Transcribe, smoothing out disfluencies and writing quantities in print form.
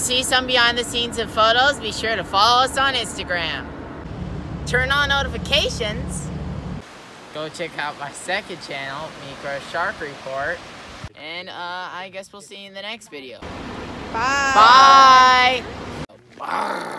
see some behind the scenes and photos, be sure to follow us on Instagram. Turn on notifications. Go check out my second channel, Micro Shark Report. And I guess we'll see you in the next video. Bye. Bye.